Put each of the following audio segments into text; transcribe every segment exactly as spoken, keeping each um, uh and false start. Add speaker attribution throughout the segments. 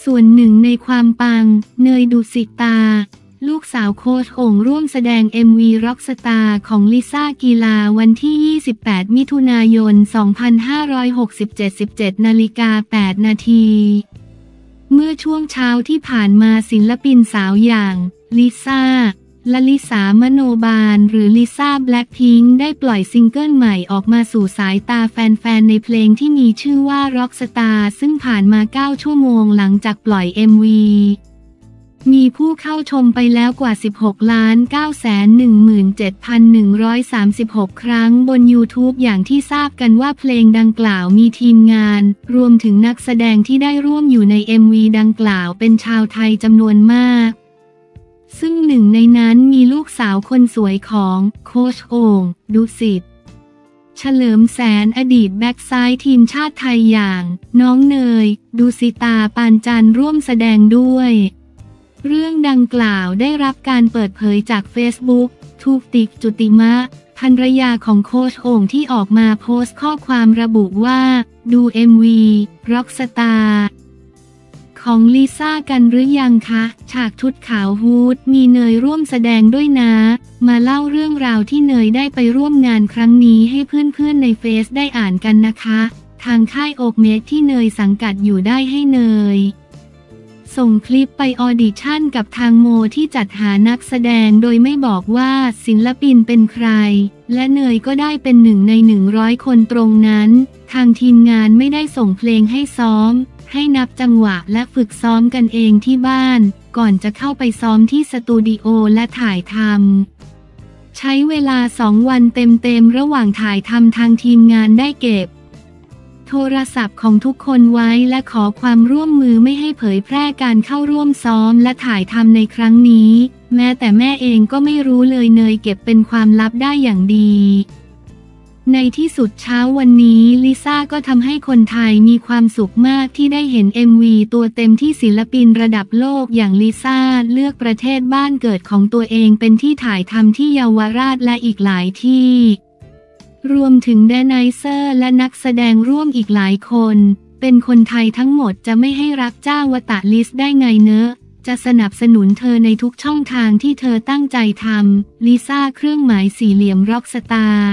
Speaker 1: ส่วนหนึ่งในความปังเนย ดุสิตาลูกสาวโค้ชโอ่งร่วมแสดง เอ็ม วี ร็อกสตาร์ของลิซ่ากีฬาวันที่ ยี่สิบแปด มิถุนายน สองพันห้าร้อยหกสิบเจ็ด สิบเจ็ดนาฬิกาแปดนาทีเมื่อช่วงเช้าที่ผ่านมาศิลปินสาวอย่างลิซ่าลลิสามโนบาลหรือลิซ่าแบล็คพิงค์ได้ปล่อยซิงเกิลใหม่ออกมาสู่สายตาแฟนๆในเพลงที่มีชื่อว่า Rockstar ซึ่งผ่านมาเก้าชั่วโมงหลังจากปล่อย เอ็ม วี มีผู้เข้าชมไปแล้วกว่า สิบหกล้านเก้าแสนหนึ่งหมื่นเจ็ดพันหนึ่งร้อยสามสิบหก ครั้งบน YouTube อย่างที่ทราบกันว่าเพลงดังกล่าวมีทีมงานรวมถึงนักแสดงที่ได้ร่วมอยู่ใน เอ็ม วี ดังกล่าวเป็นชาวไทยจำนวนมากซึ่งหนึ่งในนั้นมีลูกสาวคนสวยของโค้ชโอ่งดุสิตเฉลิมแสนอดีตแบ็กซ้ายทีมชาติไทยอย่างน้องเนยดุสิตาปานจันทร์ร่วมแสดงด้วยเรื่องดังกล่าวได้รับการเปิดเผยจากเฟซบุ๊กทูกติกจุติมะภรรยาของโค้ชโอ่งที่ออกมาโพสต์ข้อความระบุว่าดู เอ็ม วี Rockstar ของลิซ่ากันหรือยังคะฉากชุดขาวฮูดมีเนยร่วมแสดงด้วยนะมาเล่าเรื่องราวที่เนยได้ไปร่วมงานครั้งนี้ให้เพื่อนๆในเฟซได้อ่านกันนะคะทางค่ายโอกเมดที่เนยสังกัดอยู่ได้ให้เนยส่งคลิปไปออดิชั่นกับทางโมที่จัดหานักแสดงโดยไม่บอกว่าศิลปินเป็นใครและเนยก็ได้เป็นหนึ่งในหนึ่งร้อยคนตรงนั้นทางทีมงานไม่ได้ส่งเพลงให้ซ้อมให้นับจังหวะและฝึกซ้อมกันเองที่บ้านก่อนจะเข้าไปซ้อมที่สตูดิโอและถ่ายทำใช้เวลาสองวันเต็มๆระหว่างถ่ายทำทางทีมงานได้เก็บโทรศัพท์ของทุกคนไว้และขอความร่วมมือไม่ให้เผยแพร่การเข้าร่วมซ้อมและถ่ายทำในครั้งนี้แม้แต่แม่เองก็ไม่รู้เลยเนยเก็บเป็นความลับได้อย่างดีในที่สุดเช้าวันนี้ลิซ่าก็ทำให้คนไทยมีความสุขมากที่ได้เห็น เอ็ม วี ตัวเต็มที่ศิลปินระดับโลกอย่างลิซ่าเลือกประเทศบ้านเกิดของตัวเองเป็นที่ถ่ายทำที่เยาวราชและอีกหลายที่รวมถึงแดนไนเซอร์และนักแสดงร่วมอีกหลายคนเป็นคนไทยทั้งหมดจะไม่ให้รักเจ้าวตะลิสได้ไงเนอะจะสนับสนุนเธอในทุกช่องทางที่เธอตั้งใจทำลิซ่าเครื่องหมายสี่เหลี่ยมร็อกสตาร์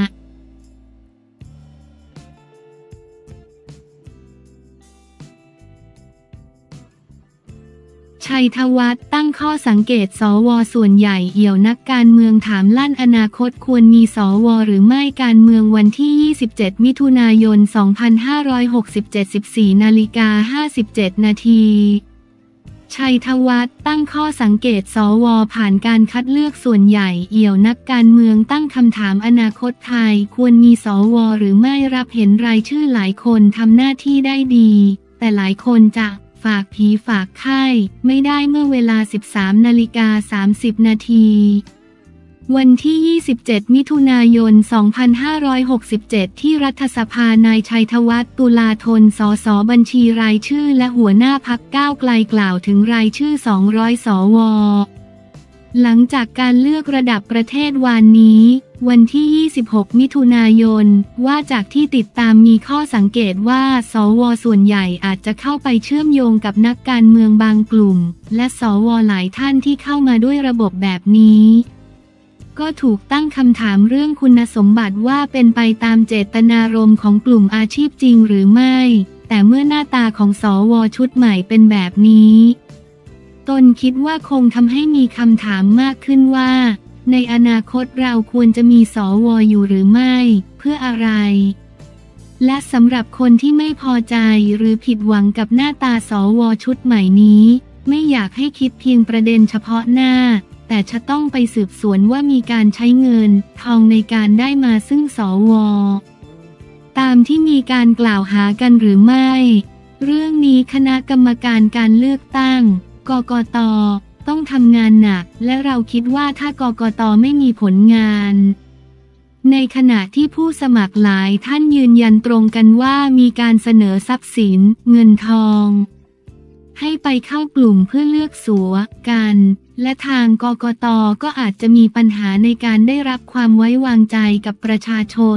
Speaker 1: ชัยธวัฒน์ตั้งข้อสังเกตสวส่วนใหญ่เหี่ยวนักการเมืองถามลั่นอนาคตควรมีสวหรือไม่การเมืองวันที่ ยี่สิบเจ็ด มิถุนายน สองพันห้าร้อยหกสิบเจ็ด สิบสี่นาฬิกาห้าสิบเจ็ดนาทีชัยธวัฒน์ตั้งข้อสังเกตสวผ่านการคัดเลือกส่วนใหญ่เหี่ยวนักการเมืองตั้งคำถามอนาคตไทยควรมีสวหรือไม่รับเห็นรายชื่อหลายคนทำหน้าที่ได้ดีแต่หลายคนจะฝากผีฝากไข้ไม่ได้เมื่อเวลา สิบสามนาฬิกาสามสิบนาทีวันที่ ยี่สิบเจ็ด มิถุนายน สองพันห้าร้อยหกสิบเจ็ด ที่รัฐสภานายชัยธวัฒน์ ตุลาธน สสบัญชีรายชื่อและหัวหน้าพรรคก้าวไกลกล่าวถึงรายชื่อ สองร้อย สวหลังจากการเลือกระดับประเทศวานนี้วันที่ ยี่สิบหก มิถุนายนว่าจากที่ติดตามมีข้อสังเกตว่าสวส่วนใหญ่อาจจะเข้าไปเชื่อมโยงกับนักการเมืองบางกลุ่มและสวหลายท่านที่เข้ามาด้วยระบบแบบนี้ก็ถูกตั้งคำถามเรื่องคุณสมบัติว่าเป็นไปตามเจตนารมณ์ของกลุ่มอาชีพจริงหรือไม่แต่เมื่อหน้าตาของสวชุดใหม่เป็นแบบนี้ตนคิดว่าคงทำให้มีคำถามมากขึ้นว่าในอนาคตเราควรจะมีสวอยู่หรือไม่เพื่ออะไรและสำหรับคนที่ไม่พอใจหรือผิดหวังกับหน้าตาสวชุดใหม่นี้ไม่อยากให้คิดเพียงประเด็นเฉพาะหน้าแต่จะต้องไปสืบสวนว่ามีการใช้เงินทองในการได้มาซึ่งสวตามที่มีการกล่าวหากันหรือไม่เรื่องนี้คณะกรรมการการเลือกตั้งกกต.ต้องทำงานหนักและเราคิดว่าถ้ากกต.ไม่มีผลงานในขณะที่ผู้สมัครหลายท่านยืนยันตรงกันว่ามีการเสนอทรัพย์สินเงินทองให้ไปเข้ากลุ่มเพื่อเลือกสัวกันและทางกกต.ก็อาจจะมีปัญหาในการได้รับความไว้วางใจกับประชาชนผ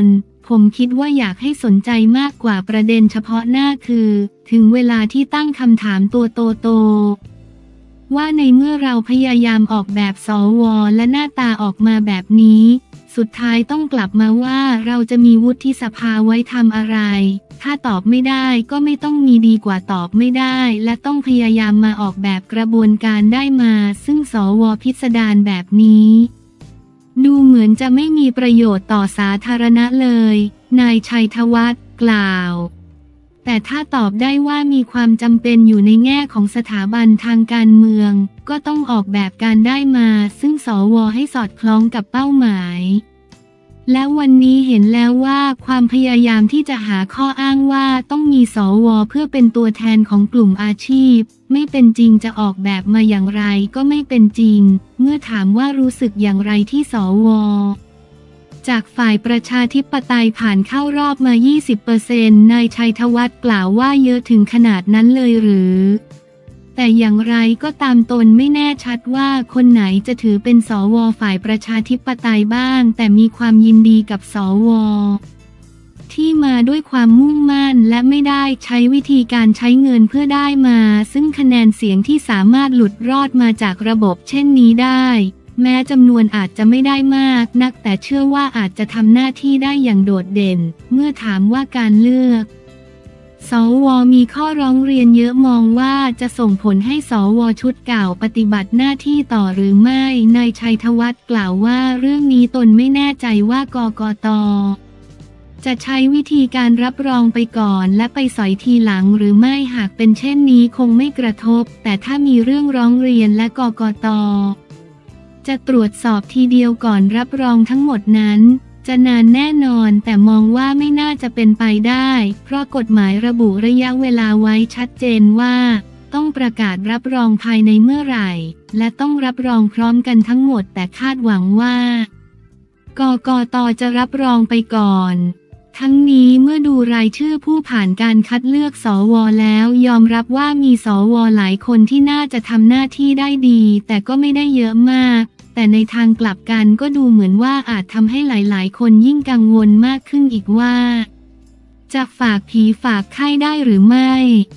Speaker 1: ผมคิดว่าอยากให้สนใจมากกว่าประเด็นเฉพาะหน้าคือถึงเวลาที่ตั้งคำถามตัวโตๆว่าในเมื่อเราพยายามออกแบบสวและหน้าตาออกมาแบบนี้สุดท้ายต้องกลับมาว่าเราจะมีวุฒิสภาไว้ทำอะไรถ้าตอบไม่ได้ก็ไม่ต้องมีดีกว่าตอบไม่ได้และต้องพยายามมาออกแบบกระบวนการได้มาซึ่งสวพิสดารแบบนี้ดูเหมือนจะไม่มีประโยชน์ต่อสาธารณะเลยนายชัยธวัฒน์กล่าวแต่ถ้าตอบได้ว่ามีความจำเป็นอยู่ในแง่ของสถาบันทางการเมืองก็ต้องออกแบบการได้มาซึ่งสวให้สอดคล้องกับเป้าหมายและวันนี้เห็นแล้วว่าความพยายามที่จะหาข้ออ้างว่าต้องมีสวเพื่อเป็นตัวแทนของกลุ่มอาชีพไม่เป็นจริงจะออกแบบมาอย่างไรก็ไม่เป็นจริงเมื่อถามว่ารู้สึกอย่างไรที่สวจากฝ่ายประชาธิปไตยผ่านเข้ารอบมา ยี่สิบเปอร์เซ็นต์ นายชัยธวัฒน์กล่าวว่าเยอะถึงขนาดนั้นเลยหรือแต่อย่างไรก็ตามตนไม่แน่ชัดว่าคนไหนจะถือเป็นสวฝ่ายประชาธิปไตยบ้างแต่มีความยินดีกับสวที่มาด้วยความมุ่งมั่นและไม่ได้ใช้วิธีการใช้เงินเพื่อได้มาซึ่งคะแนนเสียงที่สามารถหลุดรอดมาจากระบบเช่นนี้ได้แม้จำนวนอาจจะไม่ได้มากนักแต่เชื่อว่าอาจจะทำหน้าที่ได้อย่างโดดเด่นเมื่อถามว่าการเลือกสวมีข้อร้องเรียนเยอะมองว่าจะส่งผลให้สวชุดเก่าปฏิบัติหน้าที่ต่อหรือไม่นายชัยธวัฒน์กล่าวว่าเรื่องนี้ตนไม่แน่ใจว่ากกต.จะใช้วิธีการรับรองไปก่อนและไปสอยทีหลังหรือไม่หากเป็นเช่นนี้คงไม่กระทบแต่ถ้ามีเรื่องร้องเรียนและกกต.จะตรวจสอบทีเดียวก่อนรับรองทั้งหมดนั้นจะนานแน่นอนแต่มองว่าไม่น่าจะเป็นไปได้เพราะกฎหมายระบุระยะเวลาไว้ชัดเจนว่าต้องประกาศรับรองภายในเมื่อไหร่และต้องรับรองพร้อมกันทั้งหมดแต่คาดหวังว่ากกต.จะรับรองไปก่อนทั้งนี้เมื่อดูรายชื่อผู้ผ่านการคัดเลือกสวแล้วยอมรับว่ามีสวหลายคนที่น่าจะทำหน้าที่ได้ดีแต่ก็ไม่ได้เยอะมากแต่ในทางกลับกันก็ดูเหมือนว่าอาจทำให้หลายๆคนยิ่งกังวลมากขึ้นอีกว่าจะฝากผีฝากไข้ได้หรือไม่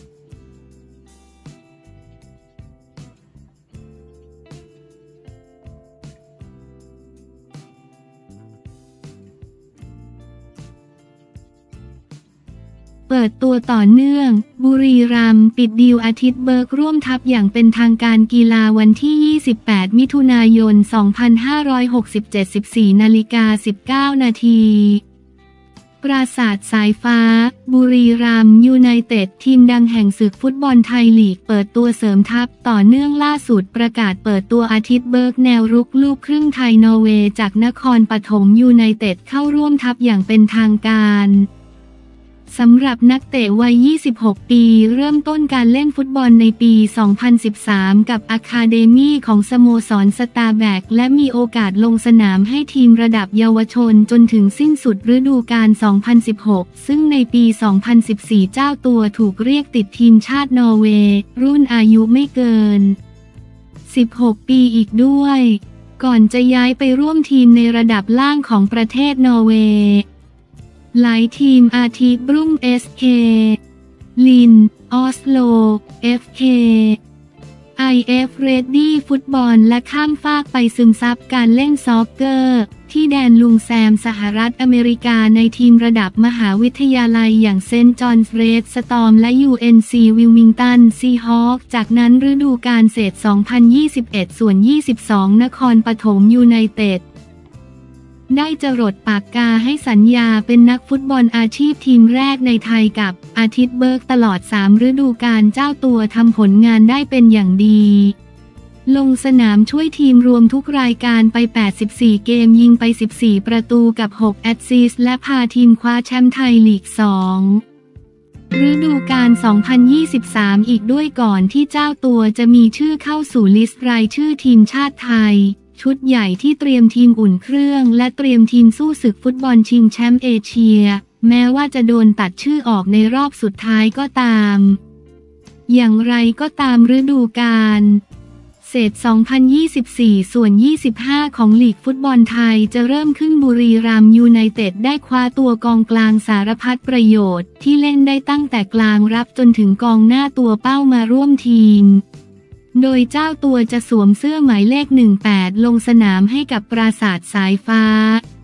Speaker 1: เปิดตัวต่อเนื่องบุรีรัมย์ปิดดีลอาทิตย์เบิกร่วมทัพอย่างเป็นทางการกีฬาวันที่ ยี่สิบแปด มิถุนายน สองพันห้าร้อยหกสิบเจ็ด สิบสี่ นาฬิกา สิบเก้า นาทีปราสาทสายฟ้าบุรีรัมย์ยูไนเต็ดทีมดังแห่งศึกฟุตบอลไทยลีกเปิดตัวเสริมทัพต่อเนื่องล่าสุดประกาศเปิดตัวอาทิตย์เบิกแนวรุกลูกครึ่งไทยนอร์เวย์จากนครปฐมยูไนเต็ดเข้าร่วมทัพอย่างเป็นทางการสำหรับนักเตะวัย ยี่สิบหก ปีเริ่มต้นการเล่นฟุตบอลในปี สองพันสิบสาม กับอะคาเดมี่ของสโมสรสตาร์แบกและมีโอกาสลงสนามให้ทีมระดับเยาวชนจนถึงสิ้นสุดฤดูกาล สองพันสิบหก ซึ่งในปี สองพันสิบสี่ เจ้าตัวถูกเรียกติดทีมชาตินอร์เวย์รุ่นอายุไม่เกิน สิบหก ปีอีกด้วยก่อนจะย้ายไปร่วมทีมในระดับล่างของประเทศนอร์เวย์หลายทีมอาทิบรุ่ง เอส เค ลิน ออสโล เอฟ เค ไอ เอฟ Ready ฟุตบอลและข้ามฟากไปซึมซับการเล่นซ็อกเกอร์ที่แดนลุงแซมสหรัฐอเมริกาในทีมระดับมหาวิทยาลัยอย่างเซนต์จอห์นส์เรดสตอร์มและ ยู เอ็น ซี วิลมิงตันซีฮอคจากนั้นฤดูกาลเศษ สองพันยี่สิบเอ็ด ส่วน ยี่สิบสอง นครปฐมยูไนเต็ดได้จรดปากกาให้สัญญาเป็นนักฟุตบอลอาชีพทีมแรกในไทยกับอาทิตย์เบิกตลอดสามฤดูกาลเจ้าตัวทำผลงานได้เป็นอย่างดีลงสนามช่วยทีมรวมทุกรายการไปแปดสิบสี่เกมยิงไปสิบสี่ประตูกับหกแอสซิสต์และพาทีมคว้าแชมป์ไทยลีกสองฤดูกาล สองพันยี่สิบสาม อีกด้วยก่อนที่เจ้าตัวจะมีชื่อเข้าสู่ลิสต์รายชื่อทีมชาติไทยชุดใหญ่ที่เตรียมทีมอุ่นเครื่องและเตรียมทีมสู้ศึกฟุตบอลชิงแชมป์เอเชียแม้ว่าจะโดนตัดชื่อออกในรอบสุดท้ายก็ตามอย่างไรก็ตามฤดูกาลเศษ สองพันยี่สิบสี่ ส่วน ยี่สิบห้า ของลีกฟุตบอลไทยจะเริ่มขึ้นบุรีรัมย์ยูไนเต็ดได้คว้าตัวกองกลางสารพัดประโยชน์ที่เล่นได้ตั้งแต่กลางรับจนถึงกองหน้าตัวเป้ามาร่วมทีมโดยเจ้าตัวจะสวมเสื้อหมายเลข หนึ่งแปด ลงสนามให้กับปราสาทสายฟ้า